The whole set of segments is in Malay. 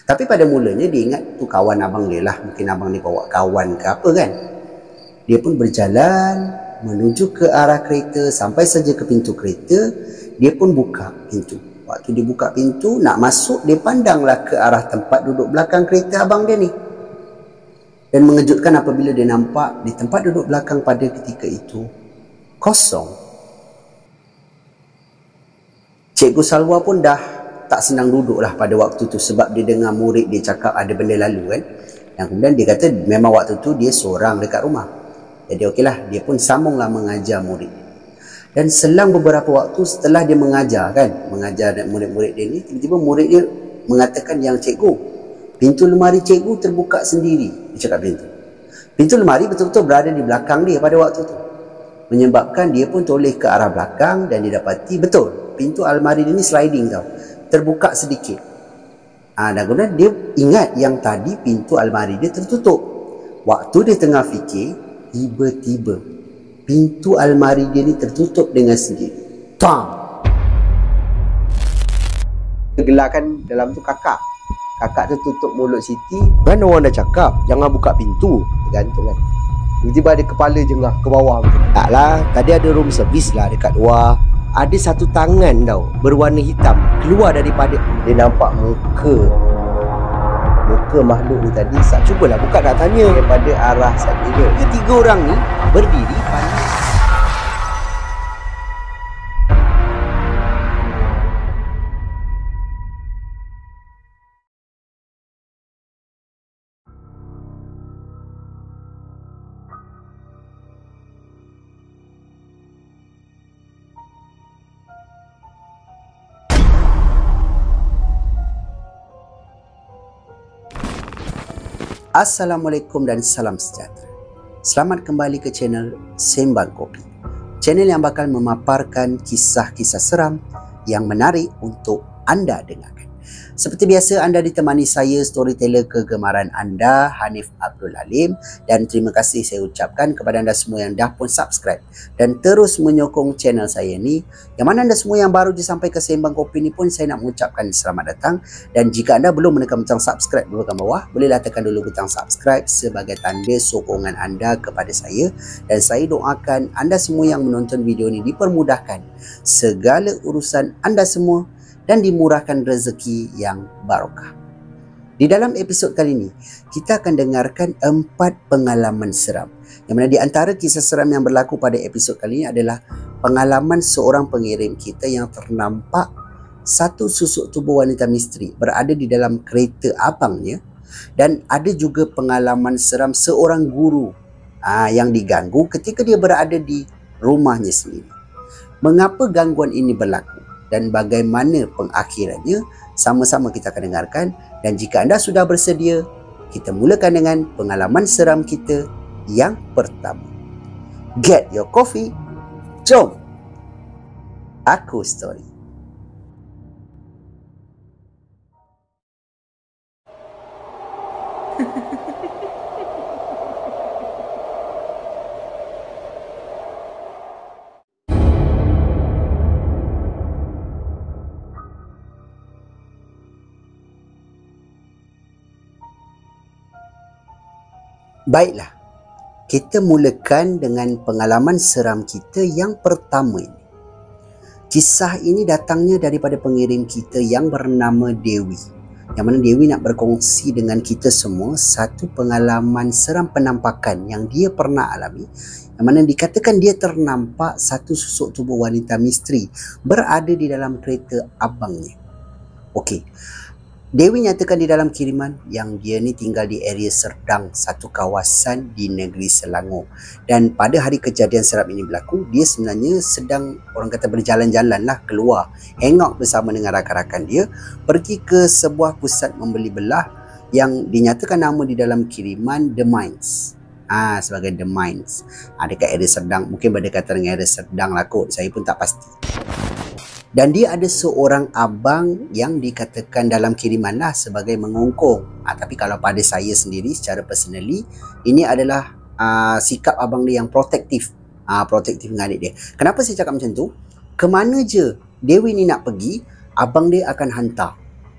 Tapi pada mulanya dia ingat tu kawan abang dia lah. Mungkin abang dia bawa kawan ke apa kan. Dia pun berjalan menuju ke arah kereta. Sampai saja ke pintu kereta, dia pun buka pintu. Waktu dia buka pintu nak masuk, dia pandanglah ke arah tempat duduk belakang kereta abang dia ni. Dan mengejutkan apabila dia nampak di tempat duduk belakang pada ketika itu kosong. Cikgu Salwa pun dah tak senang duduk lah pada waktu tu, sebab dia dengar murid dia cakap ada benda lalu kan. Dan kemudian dia kata memang waktu tu dia seorang dekat rumah. Jadi okeylah, dia pun sambunglah mengajar murid. Dan selang beberapa waktu setelah dia mengajar murid-murid dia ni, tiba-tiba murid dia mengatakan, yang cikgu, pintu lemari cikgu terbuka sendiri. Dia cakap macam tu. Pintu lemari betul-betul berada di belakang dia pada waktu tu. Menyebabkan dia pun toleh ke arah belakang dan dia dapati betul pintu almari dia ni sliding tau, terbuka sedikit. Dan kemudian dia ingat yang tadi pintu almari dia tertutup. Waktu dia tengah fikir, tiba-tiba pintu almari dia ni tertutup dengan sendiri. Tang! Gelarkan dalam tu kakak. Kakak tu tutup mulut Siti. Kan orang dah cakap jangan buka pintu. Tergantung kan. Tiba-tiba ada kepala jengah ke bawah macam tu. Taklah, tadi ada room service lah dekat luar. Ada satu tangan tau, berwarna hitam, keluar daripada. Dia nampak muka makhluk ni tadi. Cubalah buka nak tanya daripada arah sana dia. Ketiga orang ni berdiri pandang. Assalamualaikum dan salam sejahtera. Selamat kembali ke channel Sembang Kopi. Channel yang bakal memaparkan kisah-kisah seram yang menarik untuk anda dengarkan. Seperti biasa, anda ditemani saya, storyteller kegemaran anda, Hanif Abdul Halim. Dan terima kasih saya ucapkan kepada anda semua yang dah pun subscribe dan terus menyokong channel saya ni. Yang mana anda semua yang baru je sampai ke Sembang Kopi ni pun saya nak mengucapkan selamat datang. Dan jika anda belum menekan butang subscribe di bahagian bawah, bolehlah tekan dulu butang subscribe sebagai tanda sokongan anda kepada saya. Dan saya doakan anda semua yang menonton video ni dipermudahkan segala urusan anda semua dan dimurahkan rezeki yang barokah. Di dalam episod kali ini, kita akan dengarkan 4 pengalaman seram. Yang mana di antara kisah seram yang berlaku pada episod kali ini adalah pengalaman seorang pengirim kita yang ternampak satu susuk tubuh wanita misteri berada di dalam kereta abangnya. Dan ada juga pengalaman seram seorang guru yang diganggu ketika dia berada di rumahnya sendiri. Mengapa gangguan ini berlaku dan bagaimana pengakhirannya, sama-sama kita akan dengarkan. Dan jika anda sudah bersedia, kita mulakan dengan pengalaman seram kita yang pertama. Get your coffee, jom aku story. Baiklah, kita mulakan dengan pengalaman seram kita yang pertama ini. Kisah ini datangnya daripada pengirim kita yang bernama Dewi. Yang mana Dewi nak berkongsi dengan kita semua satu pengalaman seram penampakan yang dia pernah alami. Yang mana dikatakan dia ternampak satu susuk tubuh wanita misteri berada di dalam kereta abangnya. Okey. Dewi nyatakan di dalam kiriman yang dia ni tinggal di area Serdang, satu kawasan di negeri Selangor. Dan pada hari kejadian seram ini berlaku, dia sebenarnya sedang, orang kata, berjalan-jalan lah keluar, hangout bersama dengan rakan-rakan dia, pergi ke sebuah pusat membeli belah yang dinyatakan nama di dalam kiriman The Mines. Sebagai The Mines. Dekat area Serdang, mungkin berdekatan dengan area Serdang lah kot, saya pun tak pasti. Dan dia ada seorang abang yang dikatakan dalam kiriman lah sebagai mengongkong. Tapi kalau pada saya sendiri secara personally, ini adalah sikap abang dia yang protektif. Protektif dengan adik dia. Kenapa saya cakap macam tu? Kemana je Dewi ni nak pergi, abang dia akan hantar.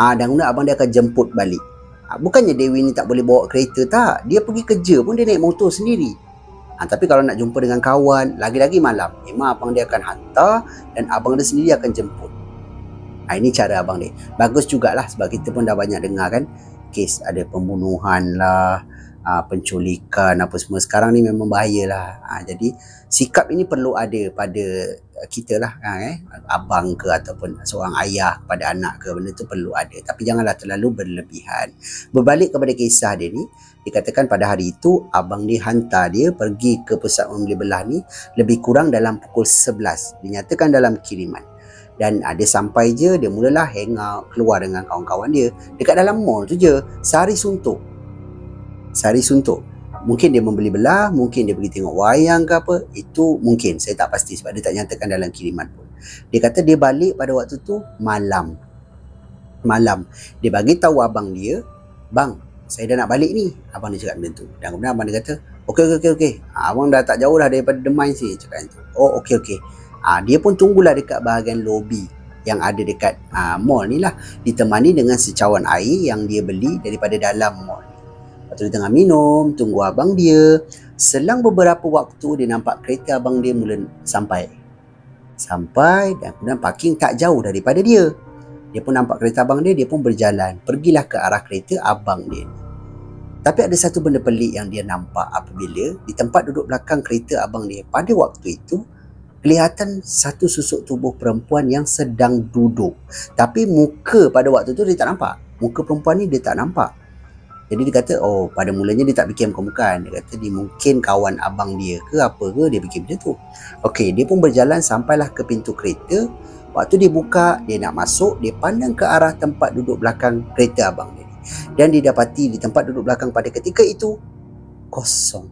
Dan kemudian abang dia akan jemput balik. Bukannya Dewi ni tak boleh bawa kereta, tak. Dia pergi kerja pun dia naik motor sendiri. Tapi kalau nak jumpa dengan kawan, lagi-lagi malam, memang abang dia akan hantar dan abang dia sendiri akan jemput. Ini cara abang dia. Bagus jugalah sebab kita pun dah banyak dengar kan, kes ada pembunuhan lah, penculikan apa semua. Sekarang ni memang bahayalah. Jadi sikap ini perlu ada pada kita lah, abang ke ataupun seorang ayah kepada anak ke, benda tu perlu ada. Tapi janganlah terlalu berlebihan. Berbalik kepada kisah dia ni, dikatakan pada hari itu abang dia hantar dia pergi ke pusat membeli belah ni lebih kurang dalam pukul 11. Dinyatakan dalam kiriman. Dan dia sampai je, dia mulalah hang out, keluar dengan kawan-kawan dia dekat dalam mall tu je, sehari suntuk. Mungkin dia membeli belah, mungkin dia pergi tengok wayang ke apa, itu mungkin, saya tak pasti sebab dia tak nyatakan dalam kiriman pun. Dia kata dia balik pada waktu tu malam. Dia bagi tahu abang dia, "Bang, saya dah nak balik ni." Abang dia cakap macam tu. Dan kemudian abang dia kata, Okey. Abang dah tak jauh dah daripada Demai sini, cakap macam tu. Oh, okey. Dia pun tunggulah dekat bahagian lobi yang ada dekat mall ni lah, ditemani dengan secawan air yang dia beli daripada dalam mall. Lepas tu dia tengah minum, tunggu abang dia. Selang beberapa waktu dia nampak kereta abang dia mula sampai dan kemudian parking tak jauh daripada dia. Dia pun nampak kereta abang dia pun berjalan, pergilah ke arah kereta abang dia. Tapi ada satu benda pelik yang dia nampak apabila di tempat duduk belakang kereta abang dia pada waktu itu, kelihatan satu susuk tubuh perempuan yang sedang duduk. Tapi muka pada waktu tu dia tak nampak. Muka perempuan ni dia tak nampak. Jadi dia kata, pada mulanya dia tak fikir muka-mukaan. Dia kata dia mungkin kawan abang dia ke apa ke, dia fikir macam tu. Okey, dia pun berjalan sampailah ke pintu kereta. Waktu dia buka, dia nak masuk, dia pandang ke arah tempat duduk belakang kereta abang dia. Dan didapati di tempat duduk belakang pada ketika itu, kosong.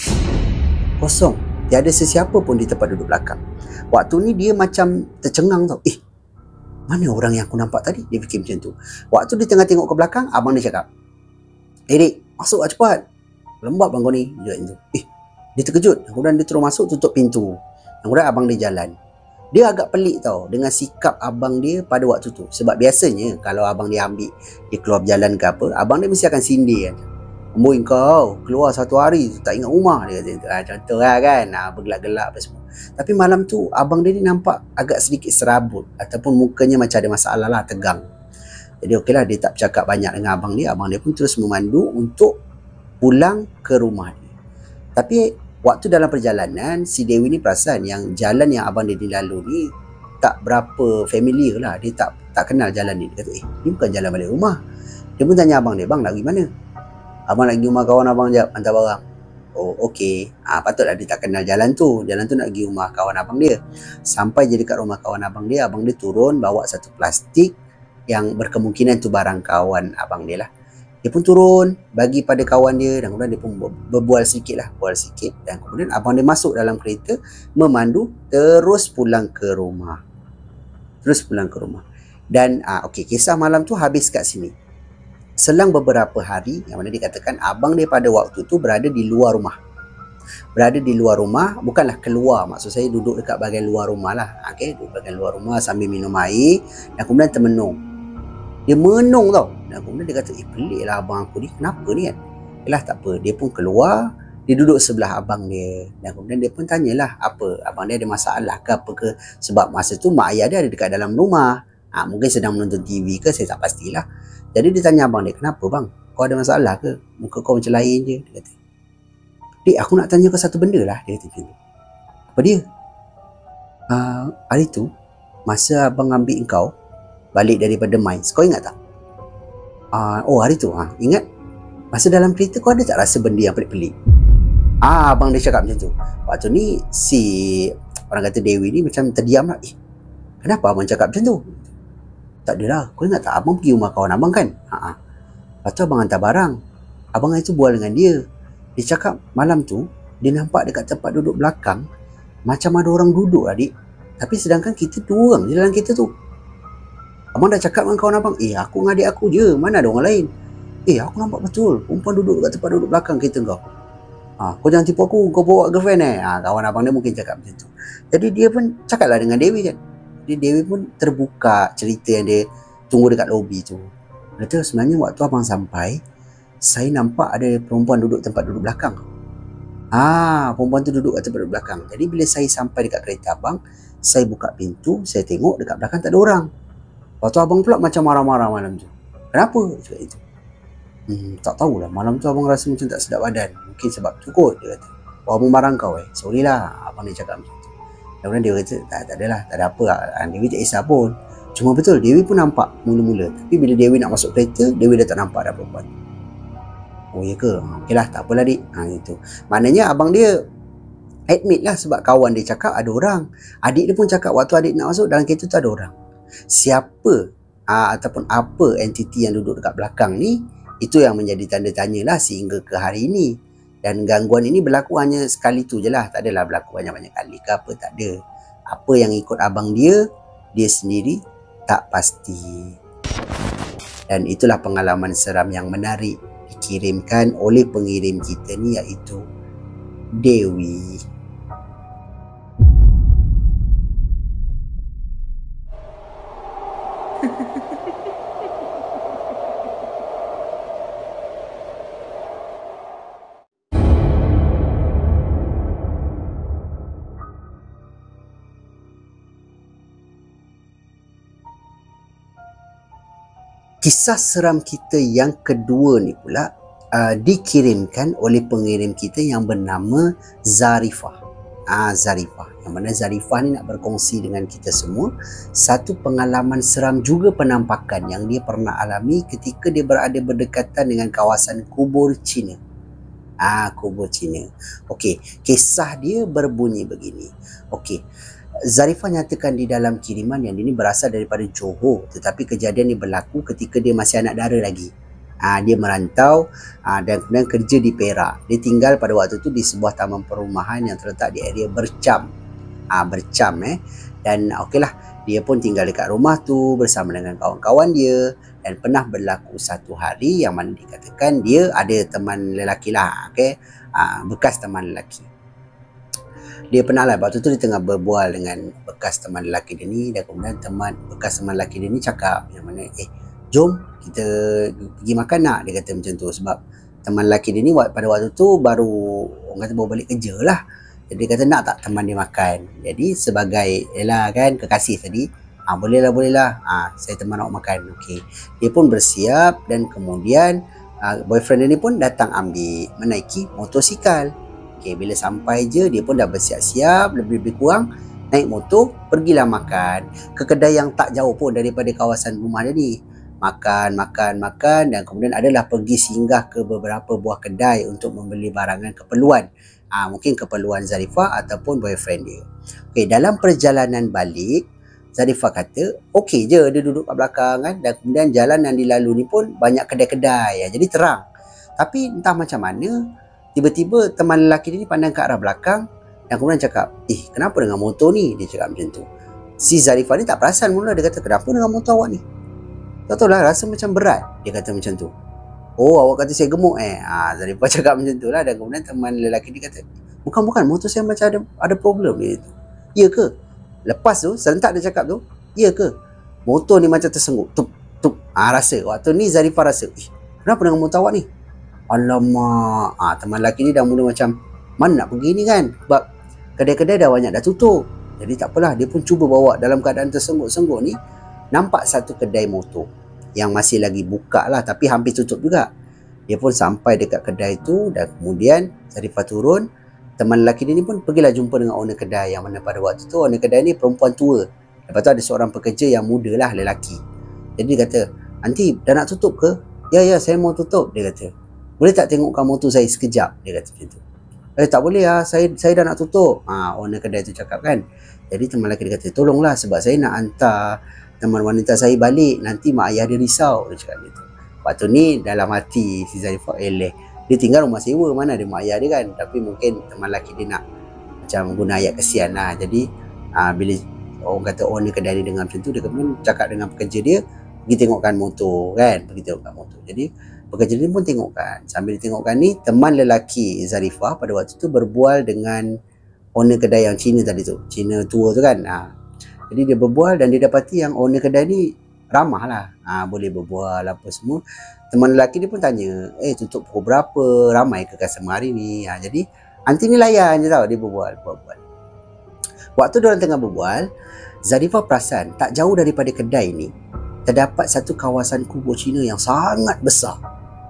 Tiada sesiapa pun di tempat duduk belakang. Waktu ni dia macam tercengang tau. Mana orang yang aku nampak tadi? Dia fikir macam tu. Waktu dia tengah tengok ke belakang, abang dia cakap, Dik, masuk lah cepat. Lembab bang kau ni. Dia cakap macam tu. Dia terkejut. Kemudian dia terus masuk, tutup pintu. Kemudian abang dia jalan. Dia agak pelik tau dengan sikap abang dia pada waktu tu. Sebab biasanya kalau abang dia ambil, dia keluar berjalan ke apa, abang dia mesti akan sindir kan. Amboi kau keluar satu hari tak ingat rumah, dia kata. Contoh lah kan, bergelak-gelak apa semua. Tapi malam tu abang dia ni nampak agak sedikit serabut ataupun mukanya macam ada masalah lah, tegang. Jadi okeylah, dia tak bercakap banyak dengan abang dia. Abang dia pun terus memandu untuk pulang ke rumah dia. Tapi waktu dalam perjalanan, si Dewi ni perasan yang jalan yang abang dia lalu ni tak berapa familiar lah. Dia tak kenal jalan ni. Dia kata, ni bukan jalan balik rumah. Dia pun tanya abang dia, "Bang, nak pergi mana?" "Abang nak pergi rumah kawan abang jap, hantar barang." Oh, okey. Patutlah dia tak kenal jalan tu. Jalan tu nak pergi rumah kawan abang dia. Sampai je dekat rumah kawan abang dia turun bawa satu plastik yang berkemungkinan tu barang kawan abang dia lah. Dia pun turun, bagi pada kawan dia dan kemudian dia pun berbual sikit dan kemudian abang dia masuk dalam kereta, memandu terus pulang ke rumah. Dan okey, kisah malam tu habis kat sini. Selang beberapa hari, yang mana dikatakan abang dia pada waktu tu berada di luar rumah. Bukanlah keluar, maksud saya duduk dekat bahagian luar rumah lah. Duduk bahagian luar rumah sambil minum air dan kemudian termenung. Dia menung tau. Dan kemudian dia kata, pelik lah abang aku ni, kenapa ni kan? Yalah tak apa, dia pun keluar, dia duduk sebelah abang dia. Dan kemudian dia pun tanyalah apa, abang dia ada masalah ke apa ke. Sebab masa tu mak ayah dia ada dekat dalam rumah. Mungkin sedang menonton TV ke, saya tak pastilah. Jadi dia tanya abang dia, "Kenapa bang? Kau ada masalah ke? Muka kau macam lain je." Dia kata, "Dik, aku nak tanya kau satu benda lah." Dia kata macam tu. "Apa dia?" "Hari tu, masa abang ambil kau balik daripada Mines, kau ingat tak?" Hari tu, ingat. Masa dalam kereta kau ada tak rasa benda yang pelik-pelik?" Abang dia cakap macam tu. Waktu ni si orang kata Dewi ni macam terdiam lah. Kenapa abang cakap macam tu? "Tak adalah, kau ingat tak abang pergi rumah kawan abang kan?" Lepas tu abang hantar barang. Abang itu bual dengan dia. Dia cakap malam tu dia nampak dekat tempat duduk belakang macam ada orang duduk adik. Tapi sedangkan kita dua orang je dalam kereta tu. Abang dah cakap dengan kawan abang, "Aku dengan adik aku je, mana ada orang lain." "Aku nampak betul perempuan duduk dekat tempat duduk belakang kereta kau. Kau jangan tipu aku, kau bawa girlfriend kawan abang dia mungkin cakap macam tu. Jadi dia pun cakaplah dengan Dewi kan. Jadi Dewi pun terbuka cerita yang dia tunggu dekat lobi tu. Kata sebenarnya waktu abang sampai, saya nampak ada perempuan duduk tempat duduk belakang. Perempuan tu duduk kat tempat duduk belakang. Jadi bila saya sampai dekat kereta abang, saya buka pintu, saya tengok dekat belakang tak ada orang. Lepas tu abang pula macam marah-marah malam tu. Kenapa? Cakap itu. Tak tahulah, malam tu abang rasa macam tak sedap badan. Mungkin sebab tu kot, dia kata. Abang marah kau sorry lah, abang dia cakap macam tu. Kemudian dia kata, tak adalah, tak ada apa. Dewi tak kisah pun. Cuma betul, Dewi pun nampak mula-mula. Tapi bila Dewi nak masuk kereta, Dewi dah tak nampak dah perempuan. Oh ya ke? Okey lah, tak apalah dik. Itu. Maknanya abang dia admit lah sebab kawan dia cakap ada orang. Adik dia pun cakap waktu adik nak masuk dalam kereta tu ada orang. Siapa ataupun apa entiti yang duduk dekat belakang ni, itu yang menjadi tanda tanya lah sehingga ke hari ini. Dan gangguan ini berlaku hanya sekali tu je lah. Tak adalah berlaku banyak-banyak kali ke apa, tak ada. Apa yang ikut abang dia sendiri tak pasti. Dan itulah pengalaman seram yang menarik dikirimkan oleh pengirim kita ni, iaitu Dewi. Kisah seram kita yang kedua ni pula dikirimkan oleh pengirim kita yang bernama Zarifah. Zarifah. Yang mana Zarifah ni nak berkongsi dengan kita semua satu pengalaman seram juga penampakan yang dia pernah alami ketika dia berada berdekatan dengan kawasan kubur Cina. Kubur Cina. Okey, kisah dia berbunyi begini. Okey. Zarifah nyatakan di dalam kiriman yang ini berasal daripada Johor, tetapi kejadian ini berlaku ketika dia masih anak dara lagi. Dia merantau dan kemudian kerja di Perak. Dia tinggal pada waktu itu di sebuah taman perumahan yang terletak di area Bercam. Dan okeylah, dia pun tinggal dekat rumah tu bersama dengan kawan-kawan dia, dan pernah berlaku satu hari yang mana dikatakan dia ada teman lelaki lah, bekas teman lelaki. Dia pernah lah, waktu tu dia tengah berbual dengan bekas teman lelaki dia ni, dan kemudian bekas teman lelaki dia ni cakap yang mana, jom kita pergi makan nak, dia kata macam tu. Sebab teman lelaki dia ni pada waktu tu baru, orang kata, baru balik kerja lah. Jadi dia kata nak tak teman dia makan. Jadi sebagai kekasih tadi, boleh lah, saya teman awak makan. Okey. Dia pun bersiap dan kemudian boyfriend dia ni pun datang ambil, menaiki motosikal. Okey, bila sampai je dia pun dah bersiap-siap, lebih kurang naik motor, pergilah makan ke kedai yang tak jauh pun daripada kawasan rumah dia ni. Makan dan kemudian adalah pergi singgah ke beberapa buah kedai untuk membeli barangan keperluan. Mungkin keperluan Zarifah ataupun boyfriend dia. Okey, dalam perjalanan balik, Zarifah kata okey je dia duduk kat belakang kan, dan kemudian jalan yang dilalui ni pun banyak kedai-kedai, jadi terang. Tapi entah macam mana, tiba-tiba teman lelaki dia ni pandang ke arah belakang dan kemudian cakap, kenapa dengan motor ni? Dia cakap macam tu. Si Zarifah ni tak perasan mula, dia kata, kenapa dengan motor awak ni? Tak tahu lah, rasa macam berat. Dia kata macam tu. Oh, awak kata saya gemuk Zarifah cakap macam tu lah. Dan kemudian teman lelaki dia kata, bukan, motor saya macam ada problem dia tu. Ya ke? Lepas tu, serentak dia cakap tu, ya ke? Motor ni macam tersengguk. Tup. Rasa. Waktu ni Zarifah rasa, kenapa dengan motor awak ni? Alamak. Teman lelaki ni dah mula macam, mana nak pergi ni kan? Sebab kedai-kedai dah banyak dah tutup. Jadi tak apalah, dia pun cuba bawa dalam keadaan tersengguk-sengguk ni. Nampak satu kedai motor yang masih lagi buka lah, tapi hampir tutup juga. Dia pun sampai dekat kedai tu dan kemudian Zarifah turun. Teman lelaki dia ni pun pergilah jumpa dengan owner kedai, yang mana pada waktu tu owner kedai ni perempuan tua. Lepas tu ada seorang pekerja yang muda lah, lelaki. Jadi dia kata, "Aunty, dah nak tutup ke?" Ya, saya mau tutup," dia kata. "Boleh tak tengokkan motor saya sekejap?" Dia kata macam tu. Tak boleh lah, saya dah nak tutup." Owner kedai tu cakap kan. Jadi teman lelaki dia kata, "Tolonglah sebab saya nak hantar teman wanita saya balik, nanti mak ayah dia risau." Dia cakap gitu. Waktu ni dalam hati si Zarifah, dia tinggal rumah sewa, mana ada mak ayah dia kan. Tapi mungkin teman lelaki dia nak macam guna ayat kesian lah. Jadi bila orang kata owner kedai dia dengar macam tu, dia kemudian cakap dengan pekerja dia, pergi tengokkan motor kan, Jadi pekerja dia pun tengokkan. Sambil ditengokkan ni, teman lelaki Zarifah pada waktu tu berbual dengan owner kedai yang Cina tadi tu, Cina tua tu kan. Jadi dia berbual dan dia dapati yang owner kedai ni ramah lah, boleh berbual apa semua. Teman lelaki dia pun tanya, tutup pukul berapa, ramai ke customer hari ni. Jadi aunty ni layan je tau, dia berbual. Waktu diorang tengah berbual, Zarifah perasan tak jauh daripada kedai ni terdapat satu kawasan kubur Cina yang sangat besar.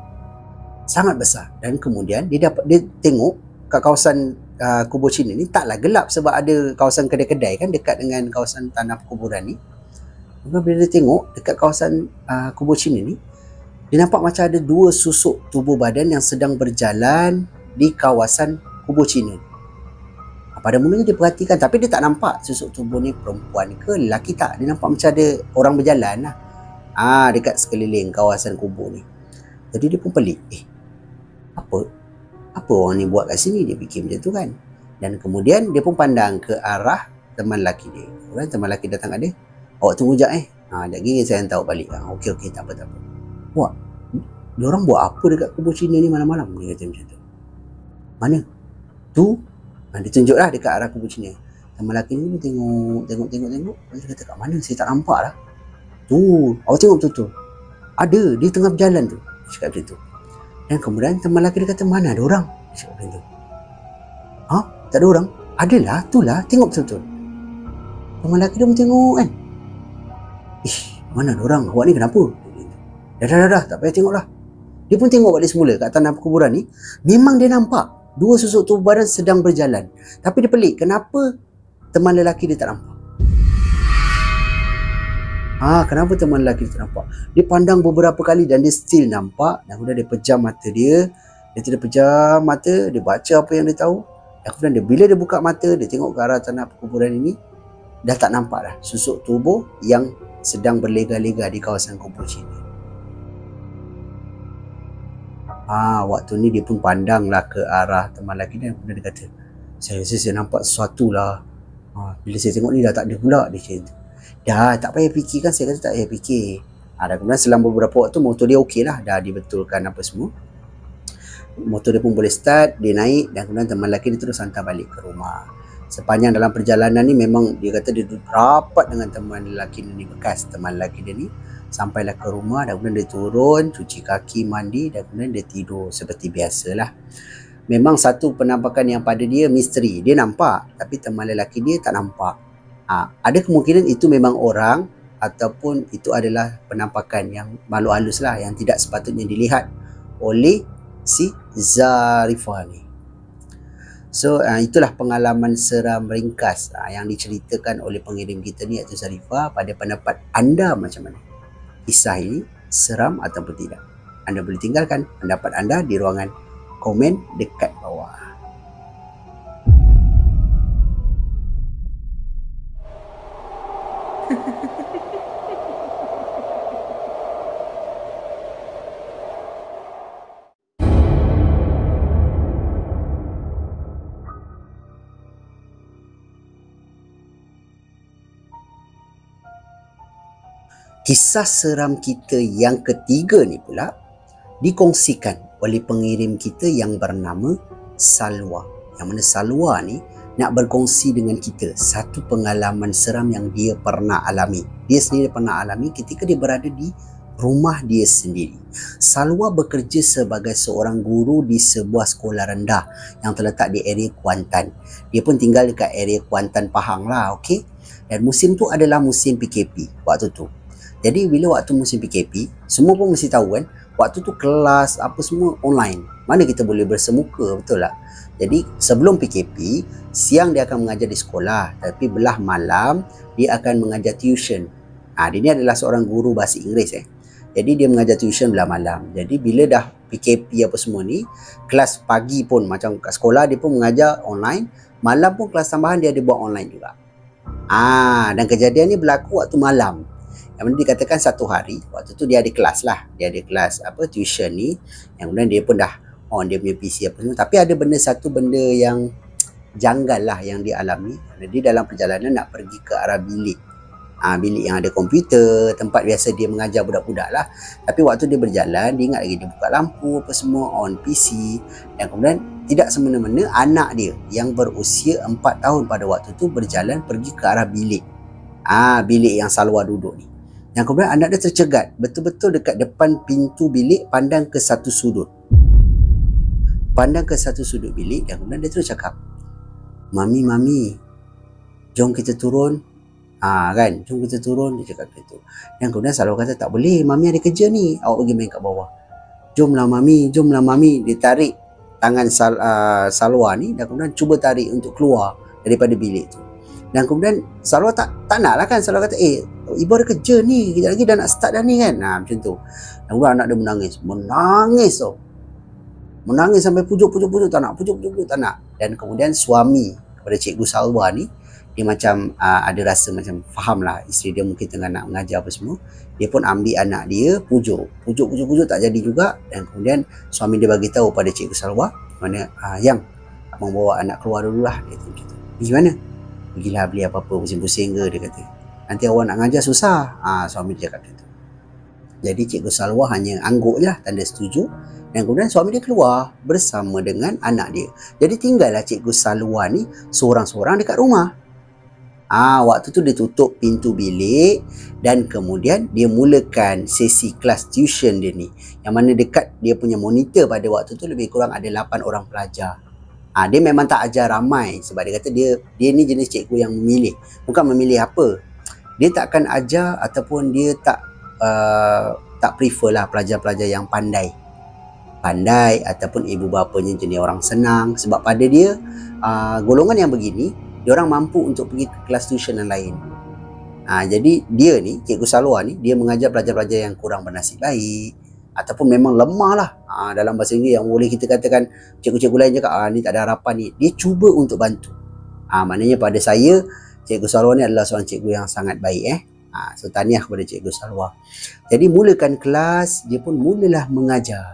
Dan kemudian dia tengok kat kawasan kubur Cina ni taklah gelap sebab ada kawasan kedai-kedai kan dekat dengan kawasan tanah perkuburan ni. Maka bila dia tengok dekat kawasan kubur Cina ni, dia nampak macam ada dua susuk tubuh badan yang sedang berjalan di kawasan kubur Cina. Pada mulanya dia perhatikan, tapi dia tak nampak susuk tubuh ni perempuan ke lelaki tak. Dia nampak macam ada orang berjalan lah dekat sekeliling kawasan kubur ni. Jadi dia pun pelik, apa orang ni buat kat sini, dia fikir macam tu kan. Dan kemudian dia pun pandang ke arah teman lelaki dia. Kemudian teman lelaki datang kat dia, awak tunggu sekejap sekejap lagi saya hantar awak balik. Okey, tak apa. Wah, diorang buat apa dekat kubur Cina ni malam-malam? Dia kata macam tu. Mana? Tu? Dia tunjuklah dekat arah kubur Cina. Teman lelaki ni pun tengok. Dia kata, kat mana? Saya tak nampak lah. Tu, awak tengok tu. Ada, dia tengah berjalan tu. Dia cakap macam tu. Dan kemudian teman lelaki dia kata, mana ada orang? Dia cakap macam tu. Tak ada orang? Adalah, itulah, tengok betul-betul. Teman lelaki dia pun tengok kan. Mana ada orang? Awak ni kenapa? Dah, tak payah tengok lah. Dia pun tengok balik semula kat tanah perkuburan ni. Memang dia nampak dua susuk tubuh badan sedang berjalan. Tapi dia pelik, kenapa teman lelaki dia tak nampak? Kenapa teman lelaki dia tak nampak? Dia pandang beberapa kali dan dia still nampak. Dan kemudian dia pejam mata dia. Dia tidak pejam mata, dia baca apa yang dia tahu. Dan kemudian bila dia buka mata, dia tengok ke arah tanah perkuburan ini, dah tak nampak dah susuk tubuh yang sedang berlega-lega di kawasan kubur Cina. Waktu ni dia pun pandanglah ke arah teman lelaki dia. Kemudian dia kata, saya nampak sesuatu lah. Bila saya tengok ni dah tak ada pula. Dia cakap, dah tak payah fikir kan. Saya kata tak payah fikir. Dan kemudian selama beberapa waktu motor dia okey lah. Dah dibetulkan apa semua. Motor dia pun boleh start. Dia naik dan kemudian teman lelaki dia terus hantar balik ke rumah. Sepanjang dalam perjalanan ni memang dia kata dia duduk rapat dengan teman lelaki dia ni, bekas teman lelaki dia ni. Sampailah ke rumah dan kemudian dia turun, cuci kaki, mandi dan kemudian dia tidur seperti biasalah. Memang satu penampakan yang pada dia misteri. Dia nampak tapi teman lelaki dia tak nampak. Ada kemungkinan itu memang orang ataupun itu adalah penampakan yang malu halus lah, yang tidak sepatutnya dilihat oleh si Zarifah ni. So itulah pengalaman seram ringkas yang diceritakan oleh pengirim kita ni, iaitu Zarifah. Pada pendapat anda macam mana? Kisah ini seram ataupun tidak? Anda boleh tinggalkan pendapat anda di ruangan komen dekat bawah. Kisah seram kita yang ketiga ni pula dikongsikan oleh pengirim kita yang bernama Salwa. Yang mana Salwa ni nak berkongsi dengan kita satu pengalaman seram yang dia pernah alami. Dia sendiri pernah alami ketika dia berada di rumah dia sendiri. Salwa bekerja sebagai seorang guru di sebuah sekolah rendah yang terletak di area Kuantan. Dia pun tinggal dekat area Kuantan Pahang lah, okey. Dan musim tu adalah musim PKP waktu tu. Jadi bila waktu musim PKP, semua pun mesti tahu kan, waktu tu kelas apa semua online. Mana kita boleh bersemuka, betul tak? Jadi sebelum PKP, siang dia akan mengajar di sekolah, tapi belah malam dia akan mengajar tuition. Dia ni adalah seorang guru bahasa Inggeris Jadi dia mengajar tuition belah malam. Jadi bila dah PKP apa semua ni, kelas pagi pun macam kat sekolah dia pun mengajar online, malam pun kelas tambahan dia ada buat online juga. Dan kejadian ni berlaku waktu malam. Yang mana dikatakan satu hari, waktu tu dia ada kelas lah. Dia ada kelas tuition ni. Yang kemudian dia pun dah on dia punya PC apa semua. Tapi ada satu benda yang janggal lah yang dia alami. Dia dalam perjalanan nak pergi ke arah bilik. Bilik yang ada komputer, tempat biasa dia mengajar budak-budak lah. Tapi waktu dia berjalan, dia ingat lagi dia buka lampu apa semua, on PC. Dan kemudian tidak semena-mena anak dia yang berusia 4 tahun pada waktu tu berjalan pergi ke arah bilik. Bilik yang Salwa duduk ni. Dan kemudian anak dia tercegat betul-betul dekat depan pintu bilik, pandang ke satu sudut. Pandang ke satu sudut bilik dan kemudian dia terus cakap, "Mami, mami, jom kita turun." Kan, jom kita turun, dia cakap gitu. Dan kemudian Salwa kata, "Tak boleh, mami ada kerja ni, awak pergi main kat bawah." Jomlah mami." Dia tarik tangan Salwa ni dan kemudian cuba tarik untuk keluar daripada bilik tu. Dan kemudian Salwa tak nak lah kan. Salwa kata, "Ibu ada kerja ni, kejap lagi dah nak start dah ni kan." Macam tu. Dan kemudian anak dia menangis tau. Menangis sampai pujuk tak nak, pujuk tak nak. Dan kemudian suami kepada Cikgu Salwa ni, dia macam ada rasa macam faham lah isteri dia mungkin tengah nak mengajar apa semua. Dia pun ambil anak dia, pujuk tak jadi juga. Dan kemudian suami dia bagi tahu pada Cikgu Salwa, mana "Yang, abang bawa anak keluar dululah." Dia kata macam tu. "Pergi mana?" "Pergilah beli apa-apa pusing-pusing ke," dia kata. "Nanti awak nak ngajar susah." Suami dia cakap macam tu. Jadi Cikgu Salwa hanya angguk je lah, tanda setuju. Dan kemudian suami dia keluar bersama dengan anak dia. Jadi tinggallah Cikgu Salwa ni seorang-seorang dekat rumah. Waktu tu dia tutup pintu bilik dan kemudian dia mulakan sesi kelas tuition dia ni. Yang mana dekat dia punya monitor pada waktu tu lebih kurang ada 8 orang pelajar. Dia memang tak ajar ramai sebab dia kata dia ni jenis cikgu yang memilih. Bukan memilih apa. Dia tak akan ajar ataupun dia tak prefer lah pelajar-pelajar yang pandai ataupun ibu bapanya jenis orang senang. Sebab pada dia golongan yang begini, dia orang mampu untuk pergi ke kelas tuition yang lain. Jadi dia ni, Cikgu Salwa ni, dia mengajar pelajar-pelajar yang kurang bernasib baik ataupun memang lemah lah. Dalam bahasa Inggeris yang boleh kita katakan cikgu-cikgu lain cakap ni tak ada harapan ni. Dia cuba untuk bantu. Maknanya pada saya, Cikgu Salwa ni adalah seorang cikgu yang sangat baik. So tahniah kepada Cikgu Salwa. Jadi mulakan kelas, dia pun mulalah mengajar.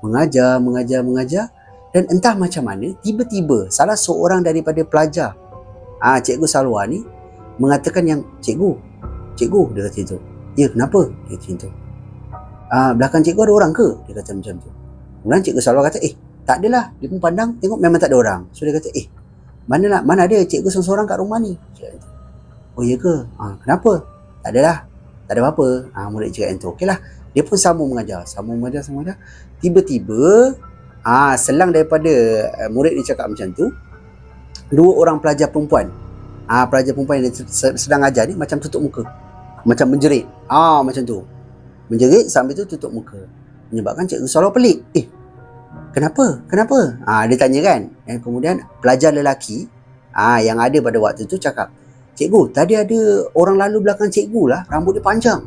Dan entah macam mana, tiba-tiba salah seorang daripada pelajar Cikgu Salwa ni mengatakan yang, Cikgu, dia kata itu. "Ya, kenapa?" Dia kata itu. "Belakang cikgu ada orang ke?" Dia kata macam tu. Kemudian Cikgu Salwa kata, tak adalah." Dia pun pandang, tengok memang tak ada orang. So dia kata, mana ada cikgu seorang-seorang kat rumah ni?" "Oh ya ke? Kenapa?" "Tak adalah, tak ada apa-apa." Murid cakap yang tu. Okeylah. Dia pun sambung mengajar. Tiba-tiba selang daripada murid dia cakap macam tu, 2 orang pelajar perempuan yang sedang ajar ni macam tutup muka, macam menjerit. Macam tu, menjerit sambil tu tutup muka, menyebabkan Cikgu Salwa pelik. Kenapa? Dia tanya kan. Dan kemudian pelajar lelaki yang ada pada waktu tu cakap, "Cikgu, tadi ada orang lalu belakang cikgu lah, rambut dia panjang."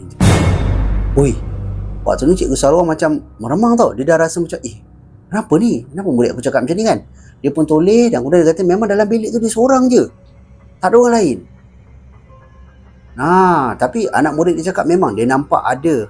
Waktu tu Cikgu Salwa macam meremang tau. Dia dah rasa macam, kenapa ni? Kenapa murid aku cakap macam ni kan? Dia pun toleh dan kemudian dia kata memang dalam bilik tu dia seorang je, tak ada orang lain. Tapi anak murid dia cakap memang dia nampak ada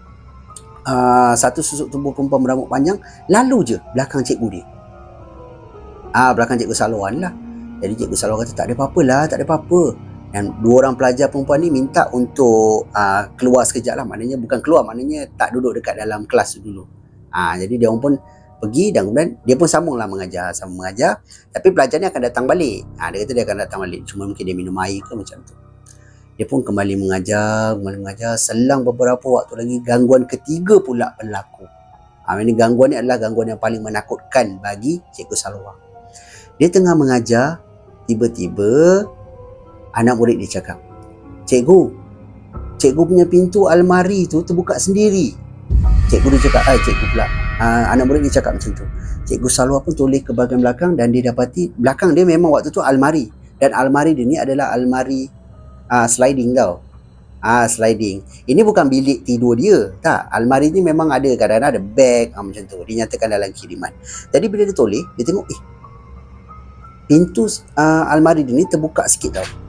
satu susuk tubuh perempuan berambut panjang lalu je belakang cikgu dia. Belakang Cikgu Salwa ni lah. Jadi Cikgu Salwa kata tak ada apa-apa. Dan 2 orang pelajar perempuan ni minta untuk keluar sekejap lah. Maknanya bukan keluar, maknanya tak duduk dekat dalam kelas tu dulu. Jadi dia orang pun pergi dan kemudian dia pun sambung mengajar. Tapi pelajar ni akan datang balik. Dia kata dia akan datang balik, cuma mungkin dia minum air ke macam tu. Dia pun kembali mengajar. Selang beberapa waktu lagi, gangguan ketiga pula berlaku. Ini gangguan ni adalah gangguan yang paling menakutkan bagi Cikgu Salwa. Dia tengah mengajar, tiba-tiba anak murid dia cakap, Cikgu punya pintu almari tu terbuka sendiri." Cikgu dia cakap, cikgu pula. Anak murid dia cakap macam tu. Cikgu Salwa pun toleh ke bahagian belakang dan dia dapati belakang dia memang waktu tu almari. Dan almari dia ni adalah almari sliding tau. Sliding. Ini bukan bilik tidur dia. Tak. Almari ni memang ada kadang-kadang ada beg macam tu. Dinyatakan dalam kiriman. Jadi bila dia toleh, dia tengok pintu almari dia ni terbuka sikit tau.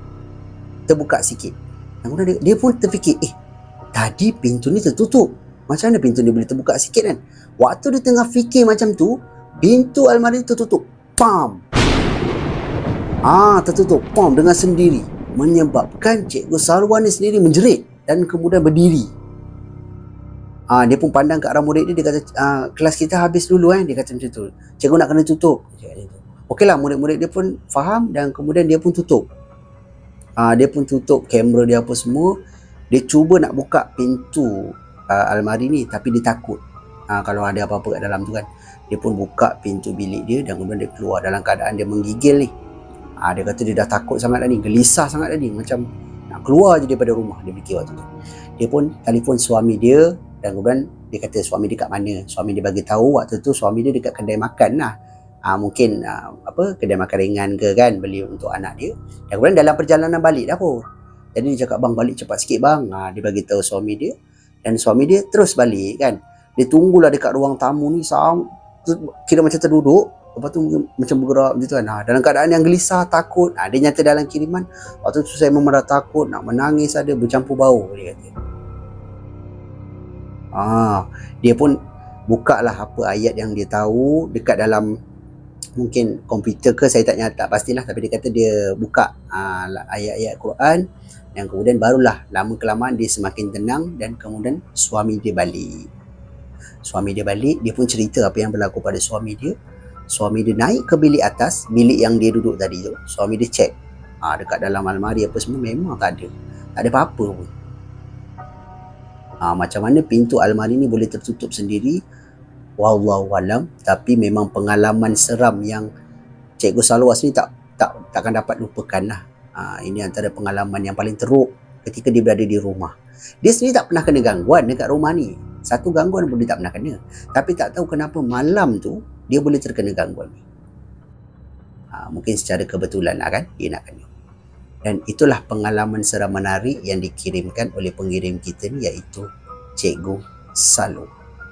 Dan kemudian dia pun terfikir, tadi pintu ni tertutup. Macam mana pintu ni boleh terbuka sikit kan? Waktu dia tengah fikir macam tu, pintu almari tertutup. Pam! Tertutup. Pam! Dengan sendiri. Menyebabkan Cikgu Salwa ni sendiri menjerit dan kemudian berdiri. Dia pun pandang ke arah murid dia. Dia kata, kelas kita habis dulu Dia kata macam tu. Cikgu nak kena tutup. Okeylah, murid-murid dia pun faham dan kemudian dia pun tutup. Dia pun tutup kamera dia apa semua. Dia cuba nak buka pintu almari ni, tapi dia takut kalau ada apa-apa kat dalam tu kan. Dia pun buka pintu bilik dia dan kemudian dia keluar dalam keadaan dia menggigil ni. Dia kata dia dah takut sangat dah ni, gelisah sangat dah ni, macam nak keluar je daripada rumah dia fikir waktu tu. Dia pun telefon suami dia dan kemudian dia kata suami dia kat mana. Suami dia bagi tahu waktu tu suami dia dekat kedai makan lah. Mungkin kedai makan ringan ke kan, beli untuk anak dia. Dan kemudian dalam perjalanan balik dah pun. Jadi dia cakap, bang balik cepat sikit bang. Dia bagi tahu suami dia. Dan suami dia terus balik kan. Dia tunggulah dekat ruang tamu ni kira macam terduduk. Lepas tu macam bergerak macam tu kan. Dalam keadaan yang gelisah, takut. Dia nyata dalam kiriman, waktu tu saya memang dah takut, nak menangis ada, bercampur bau dia kata. Dia pun buka lah apa ayat yang dia tahu dekat dalam mungkin komputer ke, saya tak pastilah, tapi dia kata dia buka ayat-ayat Quran dan kemudian barulah lama kelamaan dia semakin tenang dan kemudian suami dia balik. Suami dia balik, dia pun cerita apa yang berlaku pada suami dia. Suami dia naik ke bilik atas, bilik yang dia duduk tadi tu. Suami dia cek dekat dalam almari apa semua, memang tak ada apa-apa pun. Macam mana pintu almari ni boleh tertutup sendiri, wallahualam. Tapi memang pengalaman seram yang Cikgu Salwas ni takkan dapat lupakan lah. Ini antara pengalaman yang paling teruk ketika dia berada di rumah. Dia sendiri tak pernah kena gangguan dekat rumah ni. Satu gangguan pun dia tak pernah kena. Tapi tak tahu kenapa malam tu dia boleh terkena gangguan ni. Mungkin secara kebetulan lah kan dia nak kena. Dan itulah pengalaman seram menarik yang dikirimkan oleh pengirim kita ni, iaitu Cikgu Salu.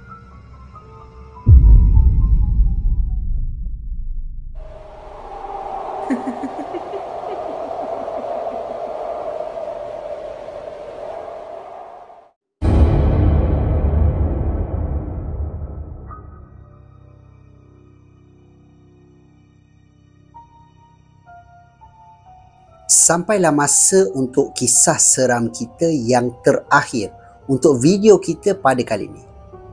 Sampailah masa untuk kisah seram kita yang terakhir untuk video kita pada kali ini.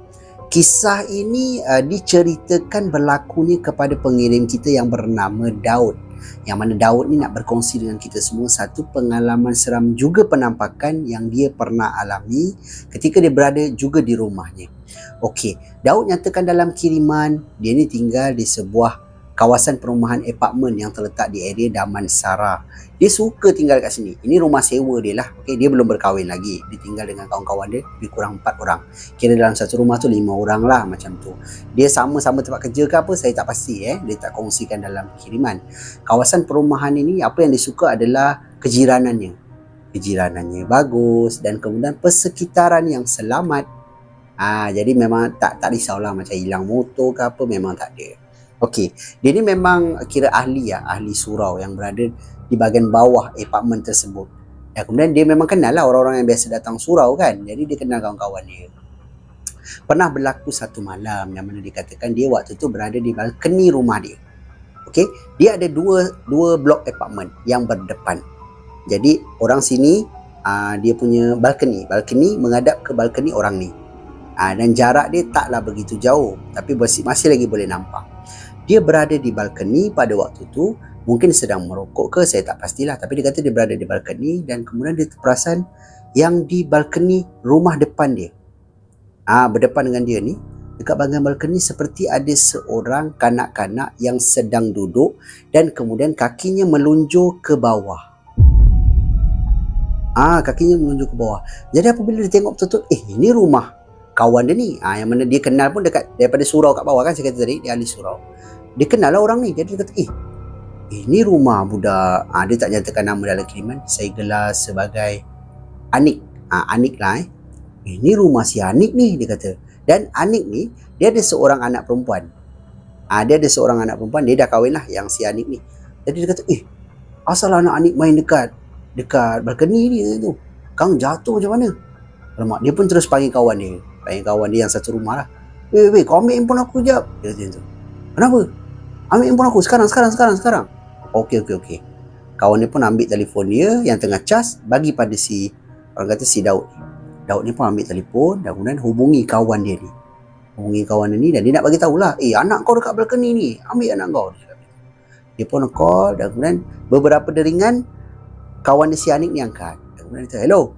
Kisah ini diceritakan berlakunya kepada pengirim kita yang bernama Daud. Yang mana Daud ni nak berkongsi dengan kita semua satu pengalaman seram juga penampakan yang dia pernah alami ketika dia berada juga di rumahnya. Okey, Daud nyatakan dalam kiriman dia ni tinggal di sebuah kawasan perumahan apartmen yang terletak di area Damansara. Dia suka tinggal kat sini. Ini rumah sewa dia lah. Okay, dia belum berkahwin lagi. Dia tinggal dengan kawan-kawan dia lebih kurang 4 orang. Kira dalam satu rumah tu 5 orang lah macam tu. Dia sama-sama tempat kerja ke apa, saya tak pasti. Dia tak kongsikan dalam kiriman. Kawasan perumahan ini, apa yang dia suka adalah kejiranannya. Kejiranannya bagus dan kemudian persekitaran yang selamat. Jadi memang tak risaulah macam hilang motor ke apa, memang tak ada. Okey, dia ni memang kira ahli surau yang berada di bahagian bawah apartmen tersebut. Dan kemudian dia memang kenal lah orang-orang yang biasa datang surau kan. Jadi dia kenal kawan-kawan dia. Pernah berlaku satu malam yang mana dikatakan dia waktu tu berada di balkoni rumah dia. Okey, dia ada dua blok apartmen yang berdepan. Jadi orang sini dia punya balkoni menghadap ke balkoni orang ni. Dan jarak dia taklah begitu jauh, tapi masih lagi boleh nampak. Dia berada di balkoni pada waktu tu, mungkin sedang merokok ke, saya tak pastilah, tapi dia kata dia berada di balkoni dan kemudian dia terperasan yang di balkoni rumah depan dia, berdepan dengan dia ni, dekat bahagian balkoni seperti ada seorang kanak-kanak yang sedang duduk dan kemudian kakinya melunjur ke bawah. Kakinya melunjur ke bawah. Jadi apabila dia tengok betul-betul, ini rumah kawan dia ni, yang mana dia kenal pun daripada surau kat bawah kan, saya kata tadi dia ahli surau. Dia kenal lah orang ni. Jadi dia kata, ini rumah budak. Dia tak nyatakan nama dalam kiriman. Saya gelar sebagai Anik. Anik lah Ini rumah si Anik ni, dia kata. Dan Anik ni, dia ada seorang anak perempuan. Dia ada seorang anak perempuan. Dia dah kahwin lah yang si Anik ni. Jadi dia kata, asal anak Anik main dekat balkoni ni tu. Kang jatuh macam mana? Alamak, dia pun terus panggil kawan dia. Panggil kawan dia yang satu rumah lah. Weh, kau ambil handphone aku sekejap. Dia kata macam tu. Kenapa? Ambil handphone aku sekarang. Okey. Kawan dia pun ambil telefon dia yang tengah cas, bagi pada si Daud. Daud ni pun ambil telefon dan kemudian hubungi kawan dia ni. Dan dia nak bagi tahulah, anak kau dekat balkoni ni, ambil anak kau. Dia pun call dan kemudian beberapa deringan kawan dia si Anik ni angkat. Dan kemudian dia kata, hello.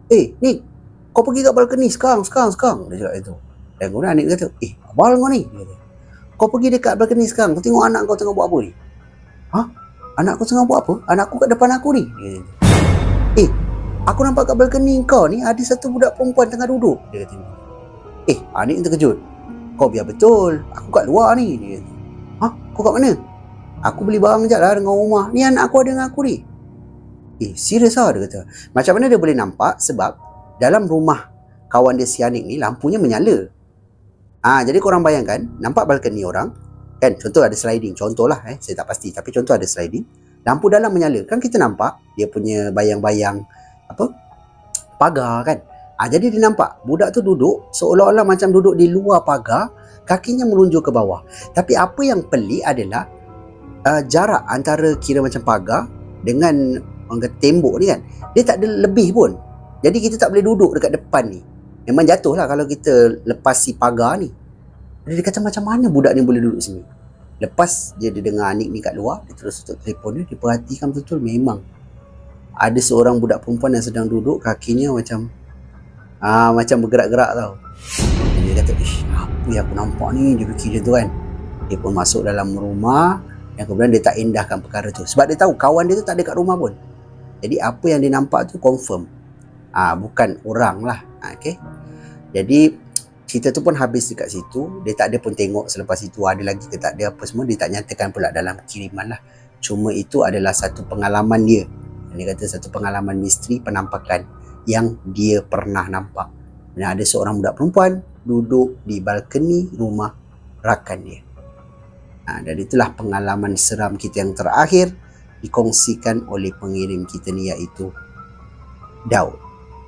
Nick, kau pergi kat balkoni sekarang. Dia cakap itu. Dan kemudian Nick kata, abal kau ni. Dia kata, kau pergi dekat balkoni sekarang, kau tengok anak kau tengah buat apa ni. Anak kau tengah buat apa? Anak aku kat depan aku ni. Dia kata, aku nampak kat balkoni kau ni ada satu budak perempuan tengah duduk. Dia kata, Nick terkejut. Kau biar betul, aku kat luar ni. Dia kata, kau kat mana? Aku beli barang sekejap lah dengan rumah. Ni anak aku ada dengan aku ni. Serius lah, dia kata. Macam mana dia boleh nampak? Sebab dalam rumah kawan dia si Anik ni lampunya menyala. Jadi korang bayangkan, nampak balkoni orang kan, contoh ada sliding, contoh lah saya tak pasti, tapi contoh ada sliding, lampu dalam menyala, kan kita nampak dia punya bayang-bayang pagar kan. Jadi dia nampak budak tu duduk seolah-olah macam duduk di luar pagar, kakinya melunjuk ke bawah. Tapi apa yang pelik adalah jarak antara kira macam pagar dengan tembok ni kan, dia tak ada lebih pun. Jadi kita tak boleh duduk dekat depan ni. Memang jatuh lah kalau kita lepas si pagar ni. Jadi dia kata macam mana budak ni boleh duduk sini. Lepas dia dengar Anik ni kat luar, dia terus tutup telefon dia perhatikan betul-betul, memang ada seorang budak perempuan yang sedang duduk, kakinya macam bergerak-gerak tau. Dia kata, apa yang aku nampak ni? Dia fikir macam tu kan. Dia pun masuk dalam rumah, dan kemudian dia tak indahkan perkara tu. Sebab dia tahu kawan dia tu tak ada kat rumah pun. Jadi apa yang dia nampak tu confirm bukan orang lah. Okay. Jadi cerita tu pun habis dekat situ. Dia tak ada pun tengok selepas itu ada lagi ke tak ada apa semua. Dia tak nyatakan pula dalam kiriman lah. Cuma itu adalah satu pengalaman dia. Dia kata satu pengalaman misteri penampakan yang dia pernah nampak. Dan ada seorang budak perempuan duduk di balkoni rumah rakan dia. Dan itulah pengalaman seram kita yang terakhir dikongsikan oleh pengirim kita ni, iaitu Daud.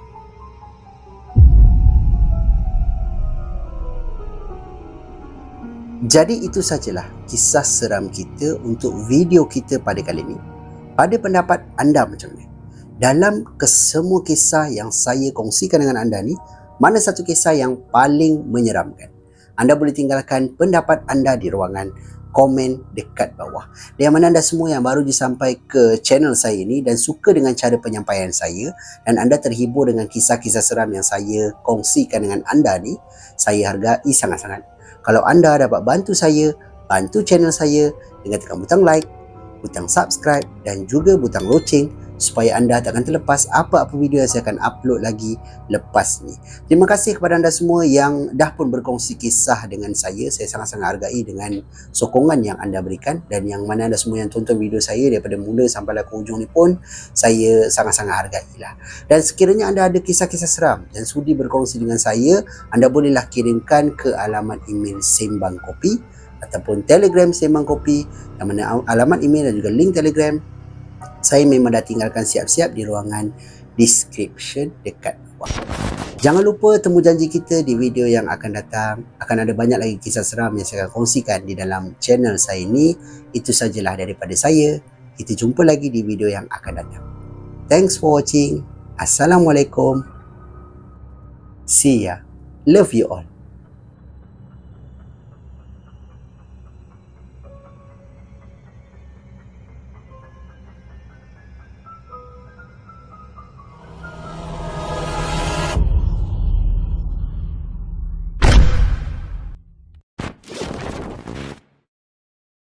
Jadi itu sajalah kisah seram kita untuk video kita pada kali ini. Pada pendapat anda macam ni? Dalam kesemua kisah yang saya kongsikan dengan anda ni, mana satu kisah yang paling menyeramkan? Anda boleh tinggalkan pendapat anda di ruangan komen dekat bawah. Dan mana anda semua yang baru sampai ke channel saya ini dan suka dengan cara penyampaian saya, dan anda terhibur dengan kisah-kisah seram yang saya kongsikan dengan anda ni, saya hargai sangat-sangat. Kalau anda dapat bantu saya, bantu channel saya dengan tekan butang like, butang subscribe dan juga butang loceng, supaya anda tak akan terlepas apa-apa video yang saya akan upload lagi lepas ni. Terima kasih kepada anda semua yang dah pun berkongsi kisah dengan saya. Saya sangat-sangat hargai dengan sokongan yang anda berikan, dan yang mana anda semua yang tonton video saya daripada mula sampai ke ujung ni pun saya sangat-sangat hargai lah. Dan sekiranya anda ada kisah-kisah seram dan sudi berkongsi dengan saya, anda bolehlah kirimkan ke alamat email Sembang Kopi ataupun Telegram Sembang Kopi, yang mana alamat email dan juga link Telegram saya memang dah tinggalkan siap-siap di ruangan description dekat bawah. Jangan lupa temu janji kita di video yang akan datang. Akan ada banyak lagi kisah seram yang saya akan kongsikan di dalam channel saya ini. Itu sajalah daripada saya. Kita jumpa lagi di video yang akan datang. Thanks for watching. Assalamualaikum. See ya. Love you all.